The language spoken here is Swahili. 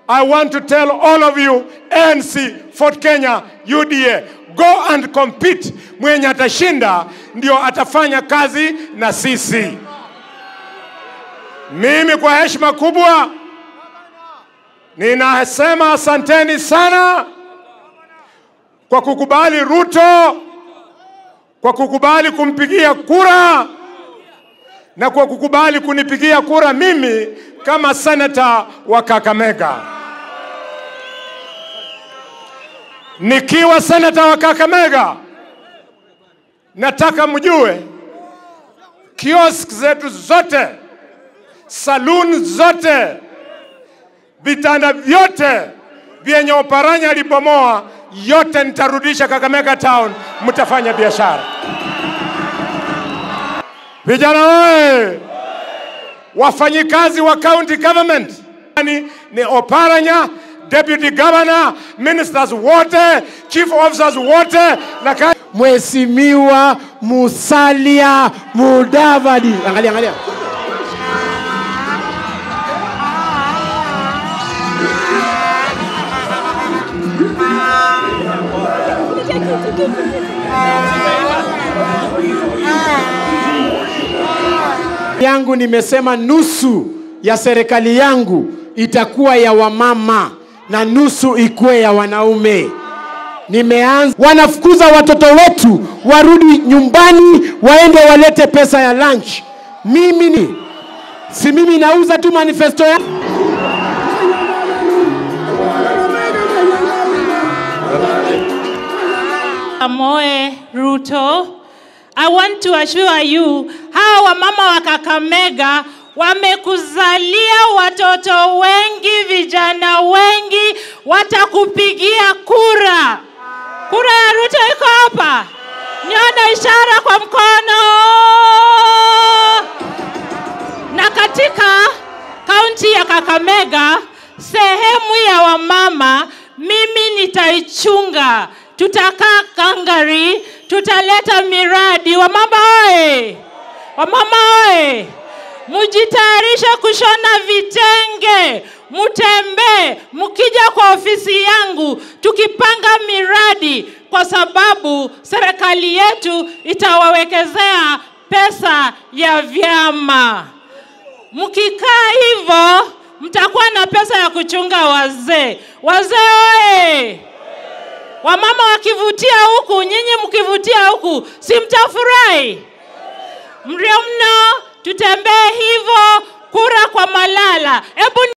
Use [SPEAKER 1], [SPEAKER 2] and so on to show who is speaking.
[SPEAKER 1] I want to tell all of you, ANC, Fort Kenya, UDA, go and compete. Mwenye atashinda ndio atafanya kazi na sisi. Mimi kwa heshima kubwa ninasema asanteni sana kwa kukubali Ruto, kwa kukubali kumpigia kura na kwa kukubali kunipigia kura mimi kama senator wa Kakamega. Nikiwa senator wa Kakamega, nataka mjue kiosk zetu zote, saloon zote, vitanda vyote vyenye Oparanya alibomoa yote nitarudisha Kakamega town, mtafanya biashara. Vijana wewe, wafanyikazi wa county government ni Oparanya, deputy governor, ministers wote, chief officers wote, na
[SPEAKER 2] Mheshimiwa Musalia Mudavadi. Angalia. yangu nimesema nusu ya serikali yangu itakuwa ya wamama na nusu ikuwe ya wanaume. Nimeanza, wanafukuza watoto wetu warudi nyumbani waende walete pesa ya lunch. Mimi nauza tu manifesto ya
[SPEAKER 3] Amoe Ruto, I want to assure you, hawa mama wa Kakamega wamekuzalia watoto wengi, vijana wengi, watakupigia kura. Kura ya Ruto iko hapa. Niona ishara kwa mkono. Na katika kaunti ya Kakamega, sehemu ya wamama, mimi nitaichunga. Tutakaa Kangari, tutaleta miradi. Wamama oe! Wamama oe! Mujitayarisha kushona vitenge, mutembe, mukija kwa ofisi yangu, tukipanga miradi kwa sababu serikali yetu itawawekezea pesa ya vyama. Mukikaa hivyo, mtakuwa na pesa ya kuchunga wazee. Wazee oe! Wamama wakivutia huku, nyinyi mkivutia huku, si mtafurahi? Mrio mno, tutembee hivyo, kura kwa Malala. Ebu